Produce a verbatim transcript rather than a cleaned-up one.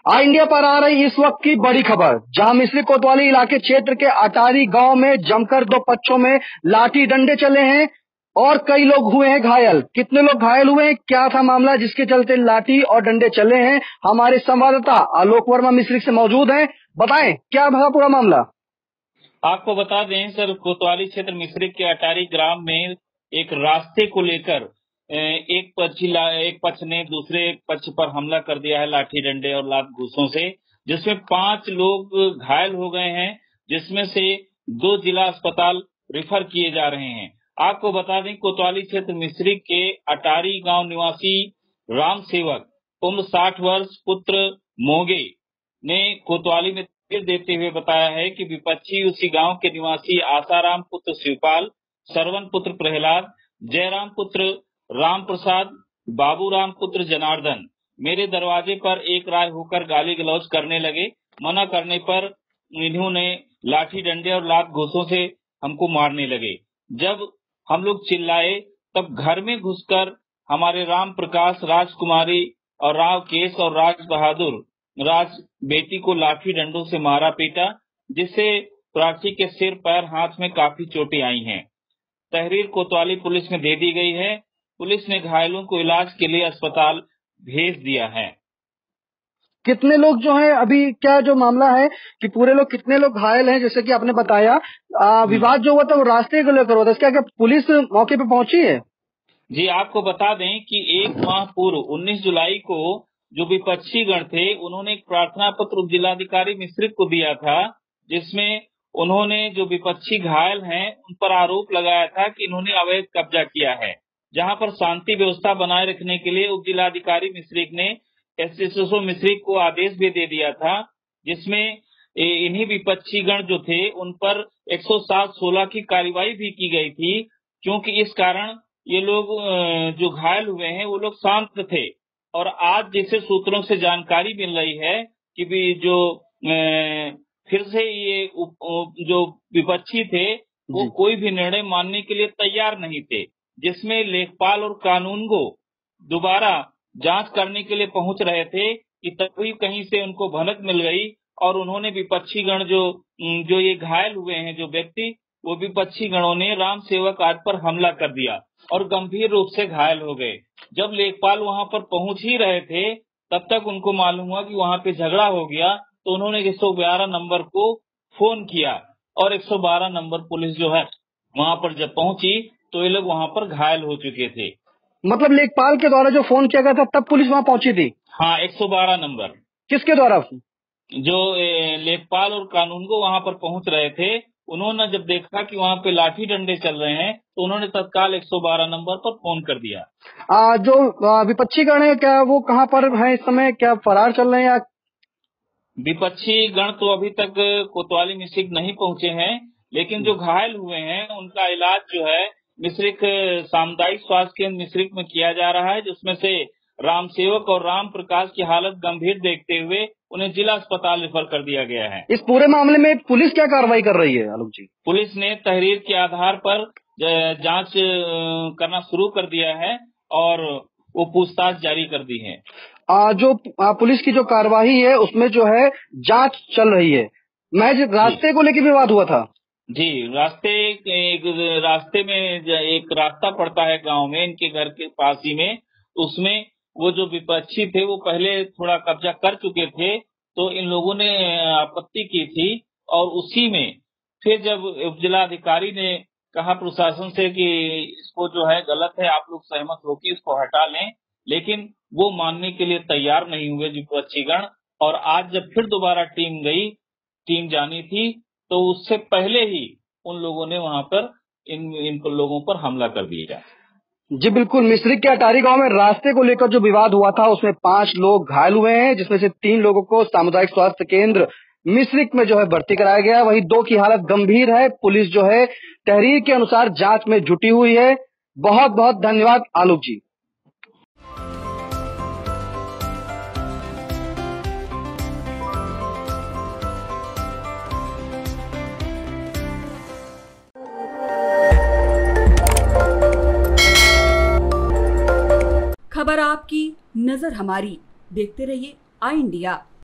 आई India पर आ रही इस वक्त की बड़ी खबर, जहां मिश्रिक कोतवाली इलाके क्षेत्र के अटारी गांव में जमकर दो पक्षों में लाठी डंडे चले हैं और कई लोग हुए हैं घायल। कितने लोग घायल हुए हैं, क्या था मामला जिसके चलते लाठी और डंडे चले हैं, हमारे संवाददाता आलोक वर्मा मिश्रिक से मौजूद हैं। बताएं क्या था पूरा मामला। आपको बता दें सर, कोतवाली क्षेत्र मिश्रिक के अटारी ग्राम में एक रास्ते को लेकर एक पक्ष एक पक्ष ने दूसरे पक्ष पर हमला कर दिया है लाठी डंडे और लात घूंसों से, जिसमें पांच लोग घायल हो गए हैं, जिसमें से दो जिला अस्पताल रेफर किए जा रहे हैं। आपको बता दें, कोतवाली क्षेत्र मिश्रिक के अटारी गांव निवासी राम सेवक उम्र साठ वर्ष पुत्र मोगे ने कोतवाली में तस्वीर देते हुए बताया है कि विपक्षी उसी गांव के निवासी आसाराम पुत्र शिवपाल, सरवन पुत्र प्रहलाद, जयराम पुत्र राम प्रसाद, बाबूराम पुत्र जनार्दन मेरे दरवाजे पर एक राय होकर गाली गलौज करने लगे। मना करने पर इन्होंने लाठी डंडे और लात घूंसों से हमको मारने लगे। जब हम लोग चिल्लाए तब घर में घुसकर हमारे राम प्रकाश, राजकुमारी और राव केश और राज बहादुर राज बेटी को लाठी डंडों से मारा पीटा, जिससे प्राची के सिर, पैर, हाथ में काफी चोटें आई हैं। तहरीर कोतवाली पुलिस में दे दी गई है। पुलिस ने घायलों को इलाज के लिए अस्पताल भेज दिया है। कितने लोग जो हैं अभी, क्या जो मामला है कि पूरे लोग कितने लोग घायल हैं, जैसे कि आपने बताया आ, विवाद जो हुआ था वो रास्ते को लेकर हुआ था, क्या क्या पुलिस मौके पे पहुंची है? जी, आपको बता दें कि एक माह पूर्व उन्नीस जुलाई को जो विपक्षी गण थे, उन्होंने एक प्रार्थना पत्र उप जिलाधिकारी मिश्रिक को दिया था, जिसमें उन्होंने जो विपक्षी घायल हैं उन पर आरोप लगाया था कि इन्होंने अवैध कब्जा किया है। जहां पर शांति व्यवस्था बनाए रखने के लिए उप जिलाधिकारी मिश्रिक ने एसएसओ मिश्रिक को आदेश भी दे दिया था, जिसमें इन्हीं विपक्षी गण जो थे उन पर एक सौ सात सोलह की कार्रवाई भी की गई थी, क्योंकि इस कारण ये लोग जो घायल हुए हैं वो लोग शांत थे। और आज जैसे सूत्रों से जानकारी मिल रही है कि भी जो फिर से ये जो विपक्षी थे वो कोई भी निर्णय मानने के लिए तैयार नहीं थे, जिसमें लेखपाल और कानूनगो दोबारा जांच करने के लिए पहुंच रहे थे कि तभी कहीं से उनको भनक मिल गई और उन्होंने विपक्षी गण जो जो ये घायल हुए हैं जो व्यक्ति, वो विपक्षी गणों ने राम सेवक आज पर हमला कर दिया और गंभीर रूप से घायल हो गए। जब लेखपाल वहां पर पहुंच ही रहे थे तब तक उनको मालूम हुआ कि वहां पे झगड़ा हो गया, तो उन्होंने एक सौ बारह नंबर को फोन किया और एक सौ बारह नंबर पुलिस जो है वहां पर जब पहुंची तो ये लोग वहां पर घायल हो चुके थे। मतलब लेखपाल के द्वारा जो फोन किया गया था तब पुलिस वहां पहुंची थी? हाँ, एक सौ बारह नंबर। किसके द्वारा? जो लेखपाल और कानूनगो वहां पर पहुंच रहे थे, उन्होंने जब देखा कि वहां पे लाठी डंडे चल रहे हैं तो उन्होंने तत्काल एक सौ बारह नंबर पर फोन कर दिया। आ, जो विपक्षी गण है क्या वो कहाँ पर है इस समय, क्या फरार चल रहे हैं? या विपक्षी गण तो अभी तक कोतवाली मिश्रिक नहीं पहुंचे हैं, लेकिन जो घायल हुए हैं उनका इलाज जो है मिश्रिक सामुदायिक स्वास्थ्य केंद्र मिश्रिक में किया जा रहा है, जिसमें से राम सेवक और राम प्रकाश की हालत गंभीर देखते हुए उन्हें जिला अस्पताल रेफर कर दिया गया है। इस पूरे मामले में पुलिस क्या कार्रवाई कर रही है आलोक जी? पुलिस ने तहरीर के आधार पर जांच करना शुरू कर दिया है और वो पूछताछ जारी कर दी है। आ, जो आ, पुलिस की जो कार्रवाई है उसमें जो है जांच चल रही है। मैं रास्ते को लेकर विवाद हुआ था। जी, रास्ते एक रास्ते में एक रास्ता पड़ता है गांव में, इनके घर के पास ही में, उसमें वो जो विपक्षी थे वो पहले थोड़ा कब्जा कर चुके थे, तो इन लोगों ने आपत्ति की थी और उसी में फिर जब जिलाधिकारी ने कहा प्रशासन से कि इसको जो है गलत है, आप लोग सहमत हो कि इसको हटा लें, लेकिन वो मानने के लिए तैयार नहीं हुए विपक्षी गण। और आज जब फिर दोबारा टीम गई, टीम जानी थी, तो उससे पहले ही उन लोगों ने वहां पर इन इन लोगों पर हमला कर दिया। जी बिल्कुल, मिश्रिक के अटारी गांव में रास्ते को लेकर जो विवाद हुआ था उसमें पांच लोग घायल हुए हैं, जिसमें से तीन लोगों को सामुदायिक स्वास्थ्य केंद्र मिश्रिक में जो है भर्ती कराया गया, वहीं दो की हालत गंभीर है। पुलिस जो है तहरीर के अनुसार जांच में जुटी हुई है। बहुत बहुत धन्यवाद आलोक जी। खबर आपकी, नजर हमारी। देखते रहिए आई इंडिया।